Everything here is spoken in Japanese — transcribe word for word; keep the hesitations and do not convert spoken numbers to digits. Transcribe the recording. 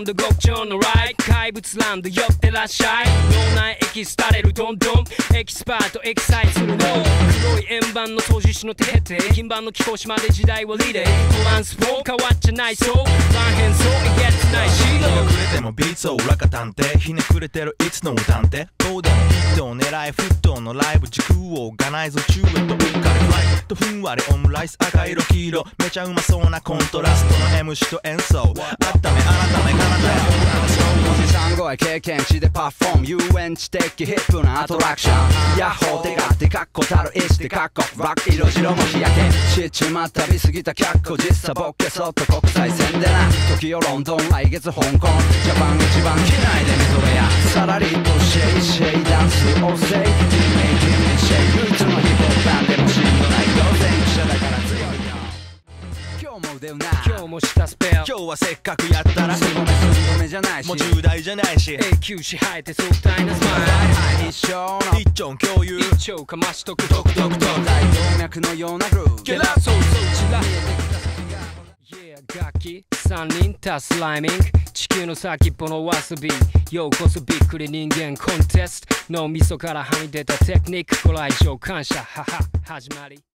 ンド極上のライド怪物ランド寄ってらっしゃい脳内エキス垂れるどんどんエキスパートエキサイトするの黒い円盤の操縦士の手って金盤の貴公子まで時代はリレートランスフォー変わっちゃないそう乱変そうえげつないシードくれてもビーツを裏か探偵ひねくれてるいつの探偵どうでもヒットを狙いフットのライブ時空をオーガナイズ中へとうっかりフライトふんわりオムライス赤色黄色めちゃうまそうなコントラストの エムシー と演奏あっため改めかなたよ文字産声経験値でパフォーム遊園地的ヒップなアトラクションヤッホー手がってかっこたる意志でかっこバック色白も日焼け知っちまったびすぎた脚光実際ボッケそっと国際線でな時よロンドン来月香港ジャパン一番機内で見とれやサラリーとシェイシェイダンスをせいメイキングシェイ唯一のヒップホップバンでもしんどない当然記者だから強いよ今日も腕をな今日もしたスペア今日はせっかくやったらすごめすごめじゃないしもう重大じゃないし永久支配って壮大なスマイル一生の一丁共有一丁かましとくドクドクドク大動脈のようなグルーヴゲラそうそうちら楽器さんにん足すライミング地球の先っぽのわさびようこそびっくり人間コンテスト脳みそからはみ出たテクニックご来場感謝はは始まり